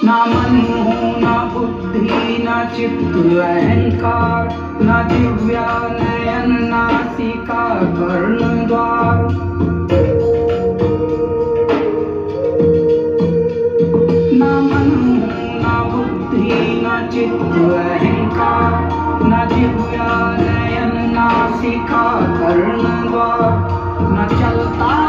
न मन हो न बुद्धि न चित्त अहंकार, न दिव्या नयन नासिका कर्ण द्वार। न मन हो न बुद्धि न चित्त अहंकार, न दिव्या नयन नासिका कर्ण द्वार। न चलता